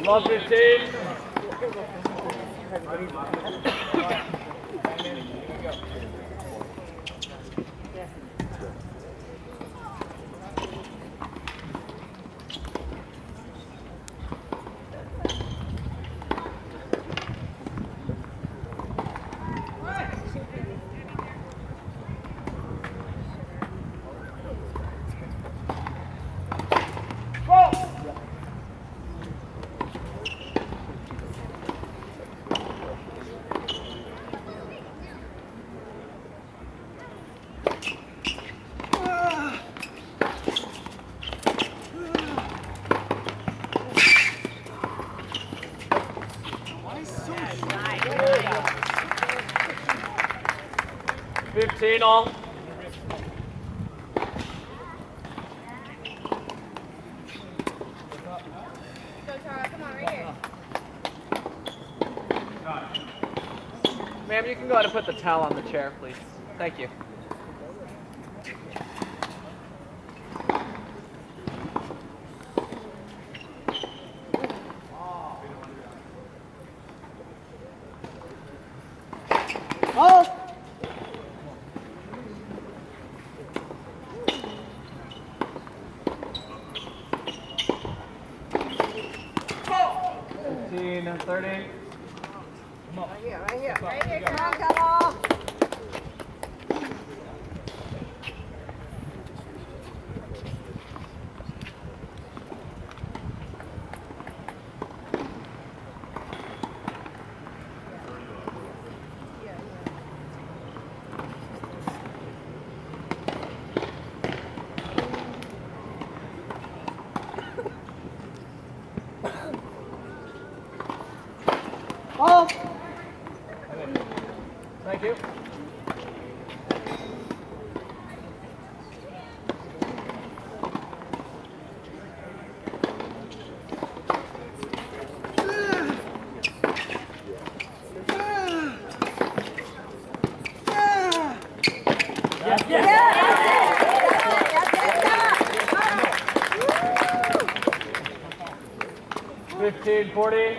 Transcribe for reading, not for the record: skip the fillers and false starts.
Love 15. All. Go, Tara. Come on, right here. Ma'am, you can go ahead and put the towel on the chair, please. Thank you. Oh! And 30. Right here, right here. Right here, Come on, Tara. come on. Oh! Thank you. Yes, yes. 15-40.